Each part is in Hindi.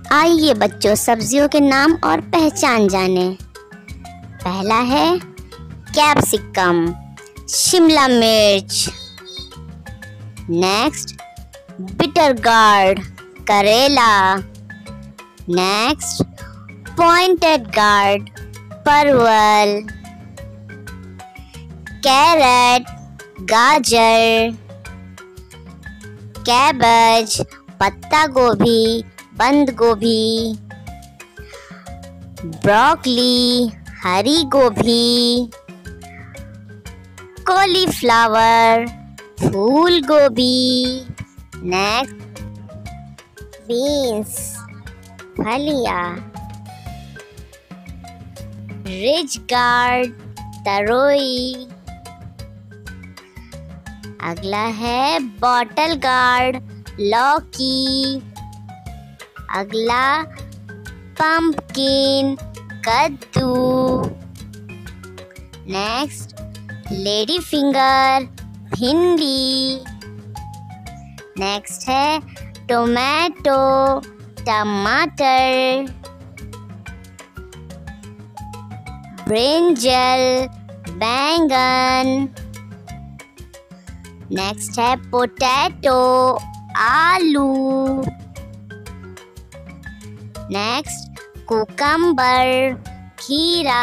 आइए बच्चों, सब्जियों के नाम और पहचान जाने। पहला है कैप्सिकम, शिमला मिर्च। नेक्स्ट बिटर गार्ड, करेला। नेक्स्ट पॉइंटेड गार्ड, परवल। कैरेट, गाजर। कैबेज, पत्ता गोभी, बंद गोभी। ब्रोकली, हरी गोभी। कॉलीफ्लावर, फूल गोभी। नेक्स्ट बीन्स, फलियां। रिज गार्ड, तरोई। अगला है बॉटल गार्ड, लौकी। अगला पंपकिन, कद्दू। नेक्स्ट लेडी फिंगर, भिंडी। नेक्स्ट है टोमेटो, टमाटर। ब्रिंजल, बैंगन। नेक्स्ट है पोटैटो, आलू। नेक्स्ट कुकम्बर, खीरा।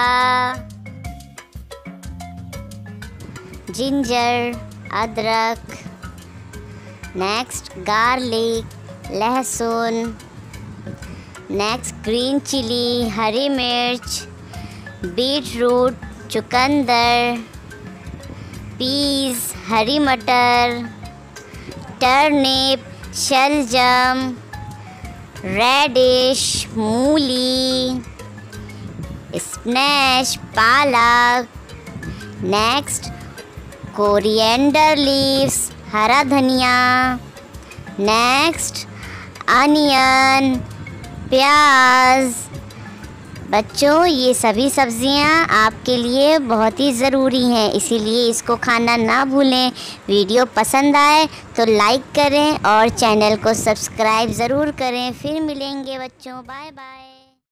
जिंजर, अदरक। नेक्स्ट गार्लिक, लहसुन। नेक्स्ट ग्रीन चिली, हरी मिर्च। बीट रूट, चुकंदर। पीस, हरी मटर। टर्निप, शलजम। रेडिश, मूली। स्पैनिश, पालक। नेक्स्ट कोरिएंडर लीव्स, हरा धनिया। नेक्स्ट अनियन, प्याज। बच्चों, ये सभी सब्जियां आपके लिए बहुत ही ज़रूरी हैं, इसीलिए इसको खाना ना भूलें। वीडियो पसंद आए तो लाइक करें और चैनल को सब्सक्राइब ज़रूर करें। फिर मिलेंगे बच्चों, बाय बाय।